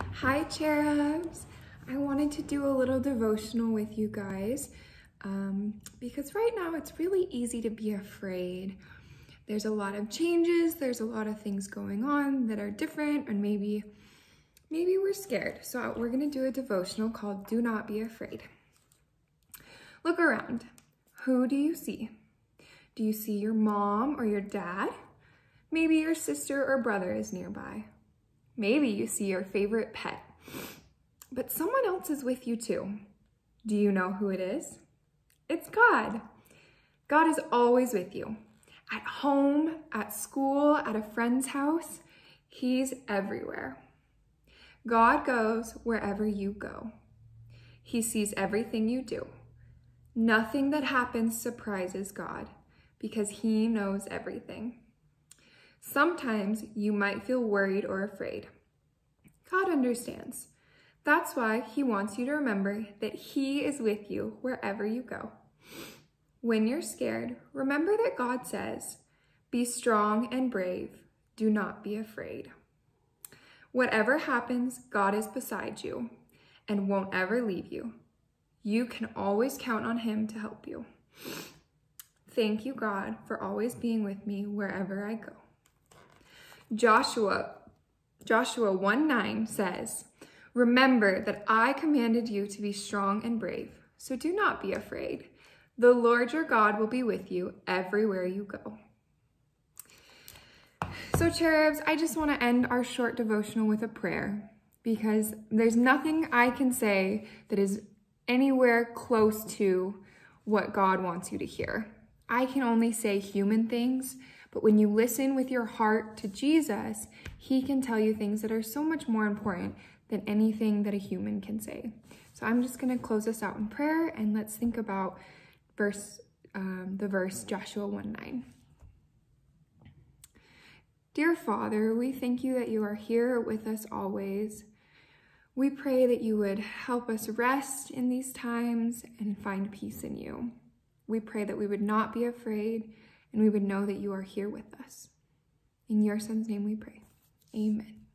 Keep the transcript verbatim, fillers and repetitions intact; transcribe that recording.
Hi cherubs! I wanted to do a little devotional with you guys um, because right now it's really easy to be afraid. There's a lot of changes, there's a lot of things going on that are different, and maybe, maybe we're scared. So we're gonna do a devotional called Do Not Be Afraid. Look around. Who do you see? Do you see your mom or your dad? Maybe your sister or brother is nearby. Maybe you see your favorite pet, but someone else is with you too. Do you know who it is? It's God. God is always with you. At home, at school, at a friend's house, He's everywhere. God goes wherever you go. He sees everything you do. Nothing that happens surprises God because He knows everything. Sometimes you might feel worried or afraid. God understands. That's why He wants you to remember that He is with you wherever you go. When you're scared, remember that God says, "Be strong and brave. Do not be afraid." Whatever happens, God is beside you and won't ever leave you. You can always count on Him to help you. Thank you, God, for always being with me wherever I go. Joshua, Joshua one nine says, "Remember that I commanded you to be strong and brave, so do not be afraid. The Lord your God will be with you everywhere you go." So cherubs, I just want to end our short devotional with a prayer because there's nothing I can say that is anywhere close to what God wants you to hear. I can only say human things, but when you listen with your heart to Jesus, He can tell you things that are so much more important than anything that a human can say. So I'm just going to close this out in prayer, and let's think about verse, um, the verse Joshua one nine. Dear Father, we thank you that you are here with us always. We pray that you would help us rest in these times and find peace in you. We pray that we would not be afraid and we would know that you are here with us. In your Son's name we pray. Amen.